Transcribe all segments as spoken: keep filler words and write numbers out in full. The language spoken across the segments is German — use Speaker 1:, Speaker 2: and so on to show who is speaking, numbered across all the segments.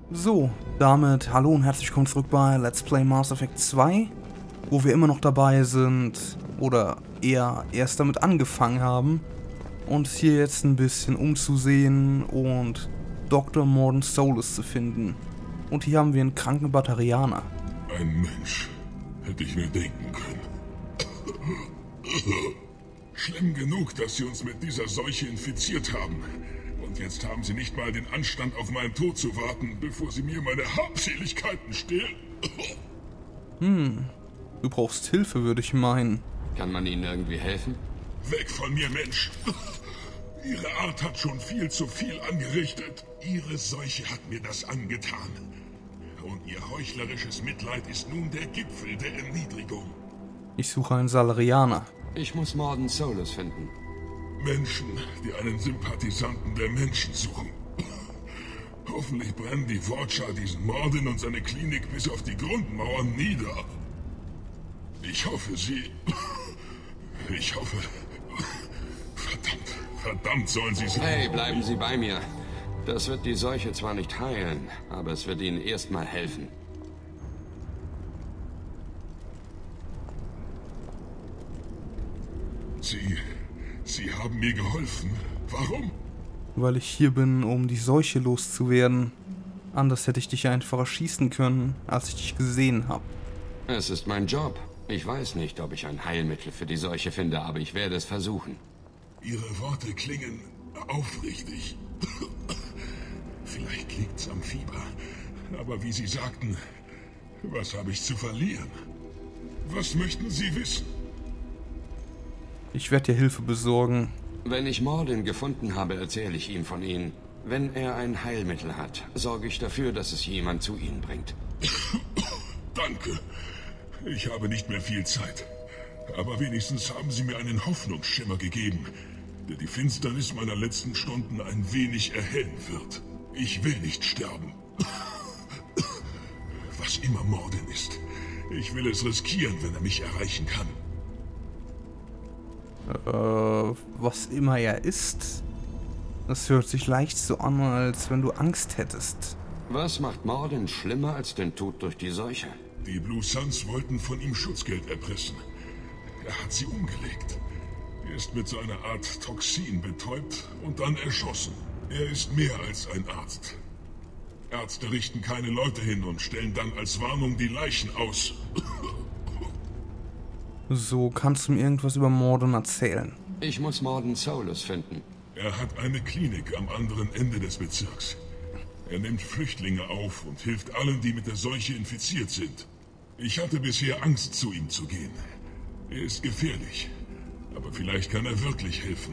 Speaker 1: So, damit hallo und herzlich willkommen zurück bei Let's Play Mass Effect zwei, wo wir immer noch dabei sind, oder eher erst damit angefangen haben, uns hier jetzt ein bisschen umzusehen und Doktor Mordin Solus zu finden. Und hier haben wir einen kranken Batarianer.
Speaker 2: Ein Mensch, hätte ich mir denken können. Schlimm genug, dass sie uns mit dieser Seuche infiziert haben. Und jetzt haben sie nicht mal den Anstand, auf meinen Tod zu warten, bevor sie mir meine Habseligkeiten stehlen.
Speaker 1: Hm, du brauchst Hilfe, würde ich meinen.
Speaker 3: Kann man Ihnen irgendwie helfen?
Speaker 2: Weg von mir, Mensch. Ihre Art hat schon viel zu viel angerichtet. Ihre Seuche hat mir das angetan. Und ihr heuchlerisches Mitleid ist nun der Gipfel der Erniedrigung.
Speaker 1: Ich suche einen Salarianer.
Speaker 3: Ich muss Mordin Solus finden.
Speaker 2: Menschen, die einen Sympathisanten der Menschen suchen. Hoffentlich brennen die Vorcha diesen Mordin und seine Klinik bis auf die Grundmauern nieder. Ich hoffe, sie... Ich hoffe... Verdammt, verdammt sollen sie sein.
Speaker 3: Hey, bleiben Sie bei mir. Das wird die Seuche zwar nicht heilen, aber es wird Ihnen erstmal helfen.
Speaker 2: Sie... Sie haben mir geholfen. Warum?
Speaker 1: Weil ich hier bin, um die Seuche loszuwerden. Anders hätte ich dich einfach erschießen können, als ich dich gesehen habe.
Speaker 3: Es ist mein Job. Ich weiß nicht, ob ich ein Heilmittel für die Seuche finde, aber ich werde es versuchen.
Speaker 2: Ihre Worte klingen aufrichtig. Vielleicht liegt's am Fieber. Aber wie Sie sagten, was habe ich zu verlieren? Was möchten Sie wissen?
Speaker 1: Ich werde dir Hilfe besorgen.
Speaker 3: Wenn ich Mordin gefunden habe, erzähle ich ihm von Ihnen. Wenn er ein Heilmittel hat, sorge ich dafür, dass es jemand zu Ihnen bringt.
Speaker 2: Danke. Ich habe nicht mehr viel Zeit. Aber wenigstens haben Sie mir einen Hoffnungsschimmer gegeben, der die Finsternis meiner letzten Stunden ein wenig erhellen wird. Ich will nicht sterben. Was immer Mordin ist. Ich will es riskieren, wenn er mich erreichen kann.
Speaker 1: Äh, was immer er ist. Das hört sich leicht so an, als wenn du Angst hättest.
Speaker 3: Was macht Mordin schlimmer als den Tod durch die Seuche?
Speaker 2: Die Blue Suns wollten von ihm Schutzgeld erpressen. Er hat sie umgelegt. Er ist mit so einer Art Toxin betäubt und dann erschossen. Er ist mehr als ein Arzt. Ärzte richten keine Leute hin und stellen dann als Warnung die Leichen aus.
Speaker 1: So, kannst du mir irgendwas über Mordin erzählen?
Speaker 3: Ich muss Mordin Solus finden.
Speaker 2: Er hat eine Klinik am anderen Ende des Bezirks. Er nimmt Flüchtlinge auf und hilft allen, die mit der Seuche infiziert sind. Ich hatte bisher Angst, zu ihm zu gehen. Er ist gefährlich, aber vielleicht kann er wirklich helfen.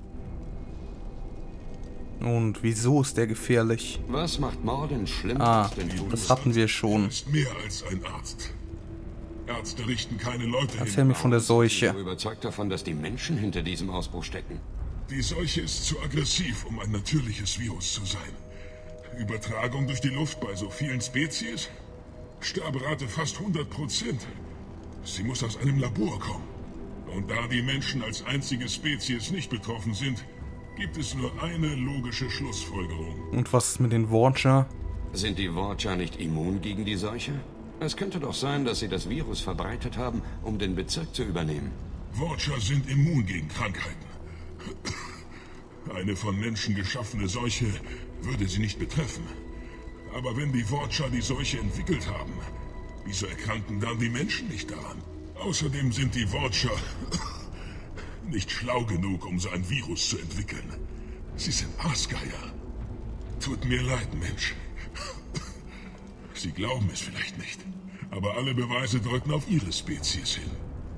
Speaker 1: Und wieso ist der gefährlich?
Speaker 3: Was macht Mordin schlimmer
Speaker 1: Ah,
Speaker 3: als den Tod?
Speaker 1: das hatten wir schon.
Speaker 2: Er ist mehr als ein Arzt. Ärzte richten keine Leute hin.
Speaker 1: Erzähl mir von der
Speaker 3: Ich bin
Speaker 1: Seuche.
Speaker 3: überzeugt davon, dass die Menschen hinter diesem Ausbruch stecken.
Speaker 2: Die Seuche ist zu aggressiv, um ein natürliches Virus zu sein. Übertragung durch die Luft bei so vielen Spezies? Sterberate fast hundert Prozent. Sie muss aus einem Labor kommen. Und da die Menschen als einzige Spezies nicht betroffen sind, gibt es nur eine logische Schlussfolgerung.
Speaker 1: Und was ist mit den Vorcha?
Speaker 3: Sind die Vorcha nicht immun gegen die Seuche? Es könnte doch sein, dass sie das Virus verbreitet haben, um den Bezirk zu übernehmen.
Speaker 2: Vorcha sind immun gegen Krankheiten. Eine von Menschen geschaffene Seuche würde sie nicht betreffen. Aber wenn die Vorcha die Seuche entwickelt haben, wieso erkranken dann die Menschen nicht daran? Außerdem sind die Vorcha nicht schlau genug, um so ein Virus zu entwickeln. Sie sind Aasgeier. Tut mir leid, Mensch. Sie glauben es vielleicht nicht, aber alle Beweise deuten auf ihre Spezies hin.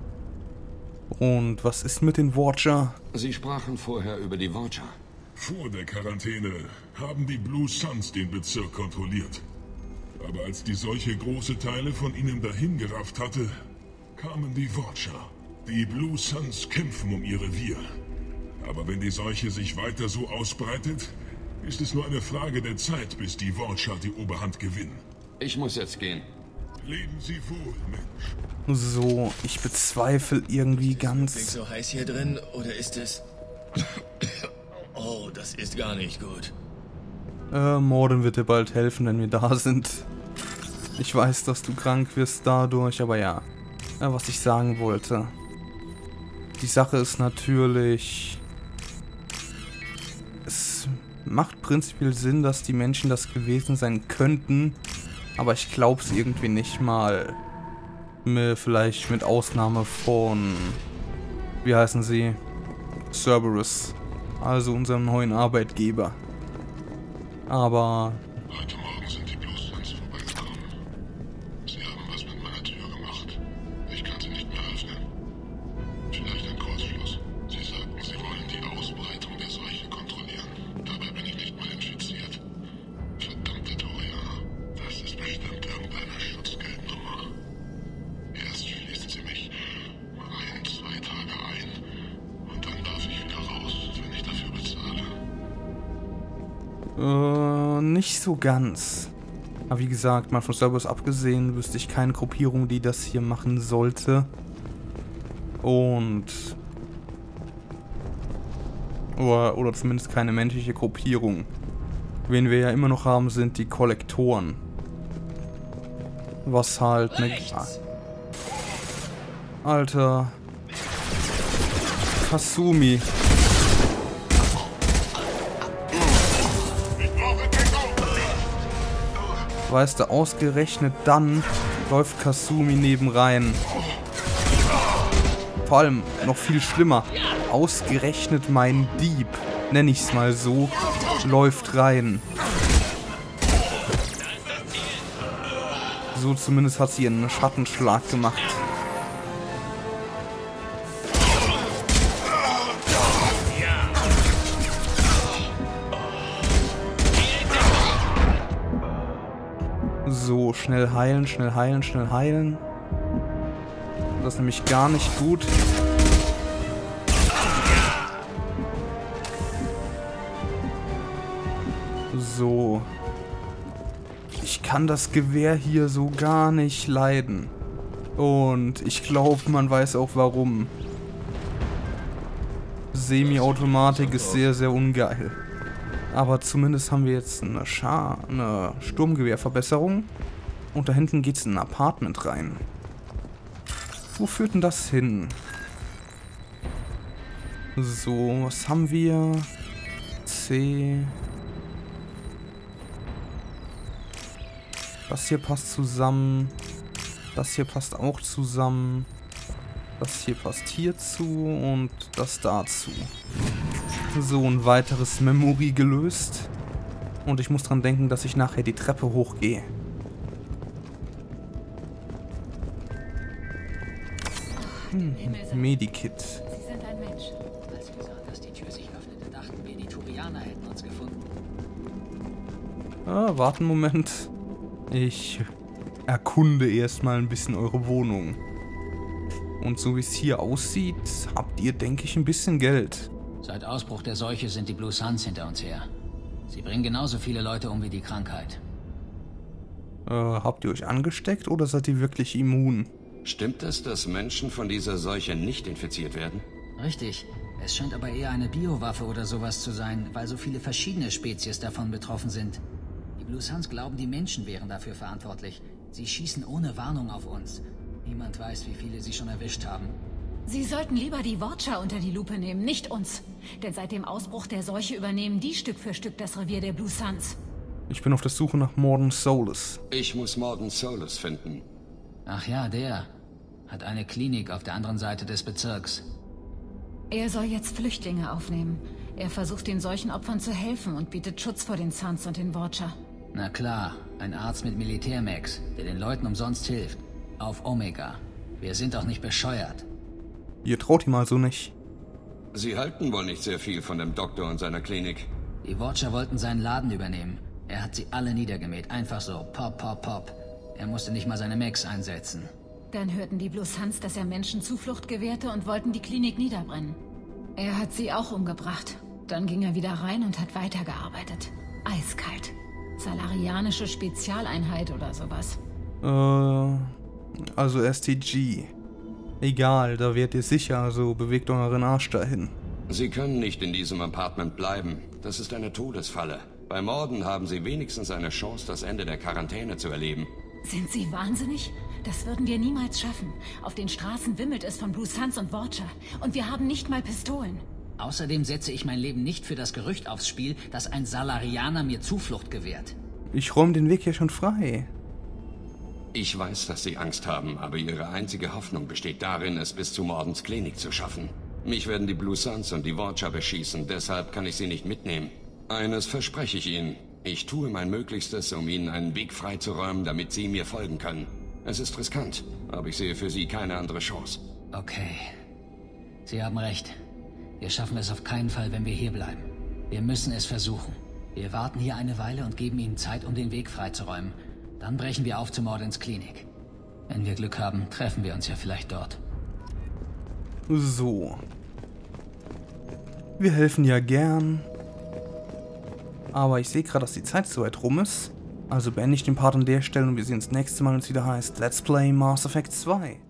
Speaker 1: Und was ist mit den Vorcha?
Speaker 3: Sie sprachen vorher über die Vorcha.
Speaker 2: Vor der Quarantäne haben die Blue Suns den Bezirk kontrolliert. Aber als die Seuche große Teile von ihnen dahingerafft hatte, kamen die Vorcha. Die Blue Suns kämpfen um ihr Revier. Aber wenn die Seuche sich weiter so ausbreitet, ist es nur eine Frage der Zeit, bis die Vorcha die Oberhand gewinnen.
Speaker 3: Ich muss jetzt gehen.
Speaker 2: Leben Sie wohl, Mensch.
Speaker 1: So, ich bezweifle irgendwie
Speaker 4: Ist
Speaker 1: ganz...
Speaker 4: es so heiß hier drin oder ist es... Oh, das ist gar nicht gut.
Speaker 1: Äh, Morden wird dir bald helfen, wenn wir da sind. Ich weiß, dass du krank wirst dadurch, aber ja. ja. Was ich sagen wollte. Die Sache ist natürlich... Es macht prinzipiell Sinn, dass die Menschen das gewesen sein könnten. Aber ich glaube es irgendwie nicht mal. Vielleicht mit Ausnahme von... Wie heißen sie? Cerberus. Also unserem neuen Arbeitgeber. Aber...
Speaker 2: Heute Morgen sind die Blue Suns vorbeigekommen. Sie haben was mit meiner Tür gemacht. Ich kann sie nicht mehr öffnen. Vielleicht ein Kurzschluss. Sie sagten, sie wollen die Ausbreitung der Seuche kontrollieren. Dabei bin ich nicht mal infiziert. Verdammte Torianer. Das ist bestimmt irgendeine Schutzgeldnummer. Erst schließen sie mich ein, zwei Tage ein. Und dann darf ich wieder raus, wenn ich dafür bezahle.
Speaker 1: Äh, nicht so ganz. Aber wie gesagt, mal von Cerberus abgesehen, wüsste ich keine Gruppierung, die das hier machen sollte. Und... Oder, oder zumindest keine menschliche Gruppierung. Wen wir ja immer noch haben, sind die Kollektoren. Was halt ne... Alter... Kasumi. Weißt du, ausgerechnet dann läuft Kasumi neben rein. Vor allem, noch viel schlimmer, ausgerechnet mein Dieb, nenne ich es mal so, läuft rein. So zumindest hat sie einen Schattenschlag gemacht. So, schnell heilen, schnell heilen, schnell heilen. Das ist nämlich gar nicht gut. So. Ich kann das Gewehr hier so gar nicht leiden. Und ich glaube, man weiß auch warum. Semi-Automatik ist sehr, sehr ungeil. Aber zumindest haben wir jetzt eine, Schar eine Sturmgewehrverbesserung. Und da hinten geht es in ein Apartment rein. Wo führt denn das hin? So, was haben wir? C. Das hier passt zusammen. Das hier passt auch zusammen. Das hier passt hierzu und das dazu. So, ein weiteres Memory gelöst. Und ich muss dran denken, dass ich nachher die Treppe hochgehe. Hm, Medikit.
Speaker 4: Sie sind ein Mensch. Als wir sahen, dass die Tür sich öffnete, dachten wir, die Turianer hätten uns gefunden.
Speaker 1: Ah, warte einen Moment. Ich erkunde erstmal ein bisschen eure Wohnung. Und so wie es hier aussieht, habt ihr, denke ich, ein bisschen Geld.
Speaker 4: Seit Ausbruch der Seuche sind die Blue Suns hinter uns her. Sie bringen genauso viele Leute um wie die Krankheit.
Speaker 1: Äh, habt ihr euch angesteckt oder seid ihr wirklich immun?
Speaker 3: Stimmt es, dass Menschen von dieser Seuche nicht infiziert werden?
Speaker 4: Richtig. Es scheint aber eher eine Biowaffe oder sowas zu sein, weil so viele verschiedene Spezies davon betroffen sind. Die Blue Suns glauben, die Menschen wären dafür verantwortlich. Sie schießen ohne Warnung auf uns. Niemand weiß, wie viele sie schon erwischt haben.
Speaker 5: Sie sollten lieber die Watcher unter die Lupe nehmen, nicht uns. Denn seit dem Ausbruch der Seuche übernehmen die Stück für Stück das Revier der Blue Suns.
Speaker 1: Ich bin auf der Suche nach Morden Solus.
Speaker 3: Ich muss Morden Solus finden.
Speaker 4: Ach ja, der. Hat eine Klinik auf der anderen Seite des Bezirks.
Speaker 5: Er soll jetzt Flüchtlinge aufnehmen. Er versucht den Seuchenopfern zu helfen und bietet Schutz vor den Suns und den Watcher.
Speaker 4: Na klar, ein Arzt mit Militärmax, der den Leuten umsonst hilft. Auf Omega. Wir sind doch nicht bescheuert.
Speaker 1: Ihr traut ihm also nicht.
Speaker 3: Sie halten wohl nicht sehr viel von dem Doktor und seiner Klinik.
Speaker 4: Die Watcher wollten seinen Laden übernehmen. Er hat sie alle niedergemäht. Einfach so. Pop, pop, pop. Er musste nicht mal seine Max einsetzen.
Speaker 5: Dann hörten die Blue Suns, dass er Menschen Zuflucht gewährte und wollten die Klinik niederbrennen. Er hat sie auch umgebracht. Dann ging er wieder rein und hat weitergearbeitet. Eiskalt. Salarianische Spezialeinheit oder sowas.
Speaker 1: Äh, also S T G. Egal, da werdet ihr sicher, also bewegt euren Arsch dahin.
Speaker 3: Sie können nicht in diesem Apartment bleiben. Das ist eine Todesfalle. Bei Morden haben Sie wenigstens eine Chance, das Ende der Quarantäne zu erleben.
Speaker 5: Sind Sie wahnsinnig? Das würden wir niemals schaffen. Auf den Straßen wimmelt es von Blue Suns und Watcher. Und wir haben nicht mal Pistolen.
Speaker 4: Außerdem setze ich mein Leben nicht für das Gerücht aufs Spiel, dass ein Salarianer mir Zuflucht gewährt.
Speaker 1: Ich räume den Weg ja schon frei.
Speaker 3: Ich weiß, dass Sie Angst haben, aber Ihre einzige Hoffnung besteht darin, es bis zu Mordens Klinik zu schaffen. Mich werden die Blue Suns und die Watcher beschießen, deshalb kann ich Sie nicht mitnehmen. Eines verspreche ich Ihnen. Ich tue mein Möglichstes, um Ihnen einen Weg freizuräumen, damit Sie mir folgen können. Es ist riskant, aber ich sehe für Sie keine andere Chance.
Speaker 4: Okay. Sie haben recht. Wir schaffen es auf keinen Fall, wenn wir hier bleiben. Wir müssen es versuchen. Wir warten hier eine Weile und geben Ihnen Zeit, um den Weg freizuräumen. Dann brechen wir auf zu Mordens Klinik. Wenn wir Glück haben, treffen wir uns ja vielleicht dort.
Speaker 1: So. Wir helfen ja gern. Aber ich sehe gerade, dass die Zeit so weit rum ist. Also beende ich den Part an der Stelle und wir sehen uns nächstes Mal, wenn es wieder heißt Let's Play Mass Effect zwei.